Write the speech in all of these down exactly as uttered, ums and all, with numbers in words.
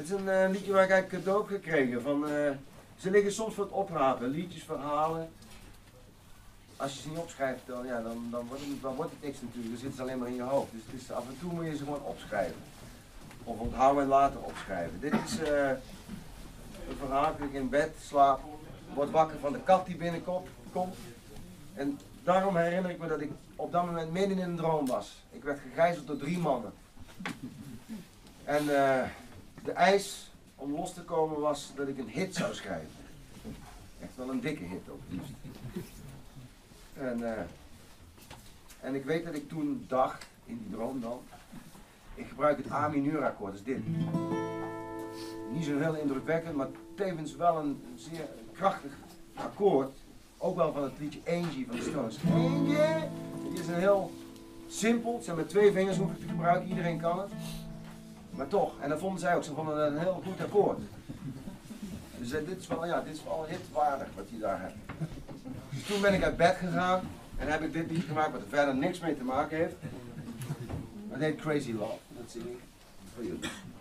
is een uh, liedje waar ik eigenlijk cadeau heb gekregen. Van, uh, ze liggen soms voor het oprapen, liedjes, verhalen. Als je ze niet opschrijft, dan, ja, dan, dan, wordt het, dan wordt het niks natuurlijk, dan zit ze alleen maar in je hoofd. Dus het is, af en toe moet je ze gewoon opschrijven. Of onthouden en later opschrijven. Dit is uh, een verhaal, ik in bed slaap, word wakker van de kat die binnenkomt. Komt. En daarom herinner ik me dat ik op dat moment midden in een droom was. Ik werd gegijzeld door drie mannen. En uh, de eis om los te komen was dat ik een hit zou schrijven. Echt wel een dikke hit ook liefst. En, uh, en ik weet dat ik toen dacht, in die droom dan, ik gebruik het A mineur akkoord, dat is dit. Niet zo heel indrukwekkend, maar tevens wel een zeer krachtig akkoord. Ook wel van het liedje Angie van de Stones. Angie! Het is een heel simpel, het zijn met twee vingers hoef ik te gebruiken, iedereen kan het. Maar toch, en dat vonden zij ook, ze vonden het een heel goed akkoord. Dus uh, dit is wel, ja, dit is wel hitwaardig wat je daar hebt. Dus toen ben ik uit bed gegaan en heb ik dit liedje gemaakt wat er verder niks mee te maken heeft. Het heet Crazy Love, dat zing ik voor jullie.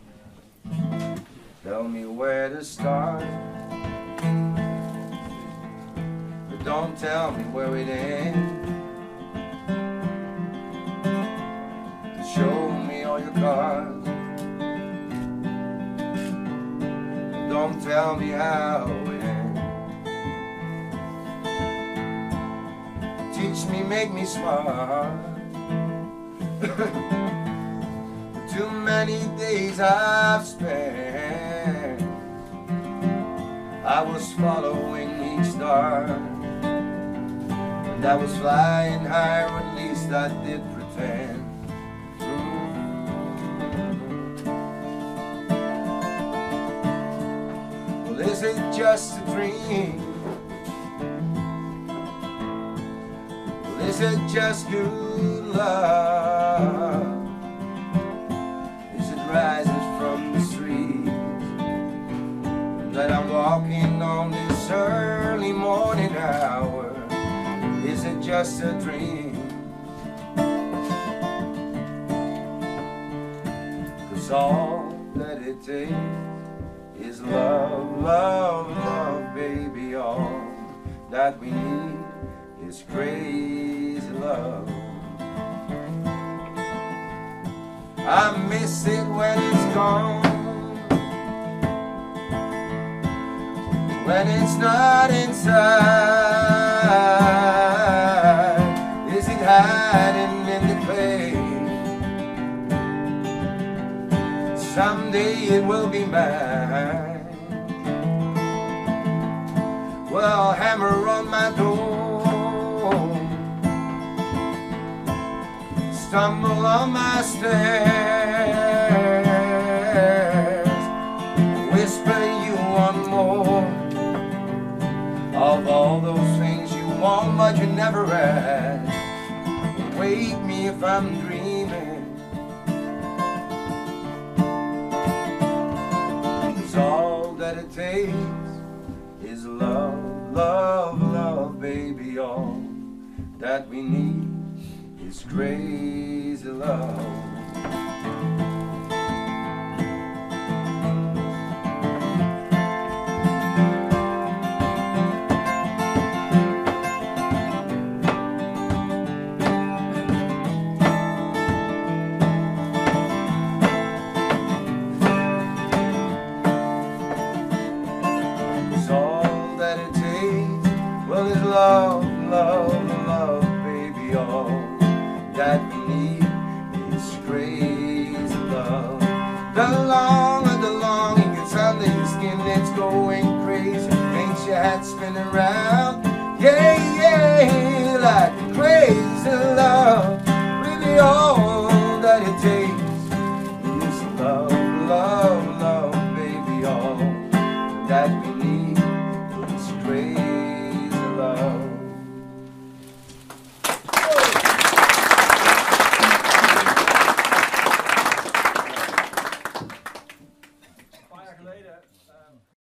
Tell me where to start, but don't tell me where it ends. Show me all your cards, but don't tell me how it ends. Teach me, make me smart. Too many days I've spent, I was following each star, and I was flying high, or at least I did pretend. Well, is it just a dream? Well, is it just good love? Rises from the street that I'm walking on this early morning hour. Is it just a dream? 'Cause all that it takes is love, love, love, baby. All that we need is crazy love. I miss it when it's gone, when it's not inside. Is it hiding in the clay? Someday it will be mine. Well, hammer on my door, stumble on my stairs, whisper you one more of all those things you want but you never ask. Wake me if I'm dreaming, 'cause all that it takes is love, love, love, baby. All that we need is crazy love. It's all that it takes, well, is love, love, love, baby. All that we need is crazy love. The longer the longing gets under your skin, it's going crazy. Makes your head spin around.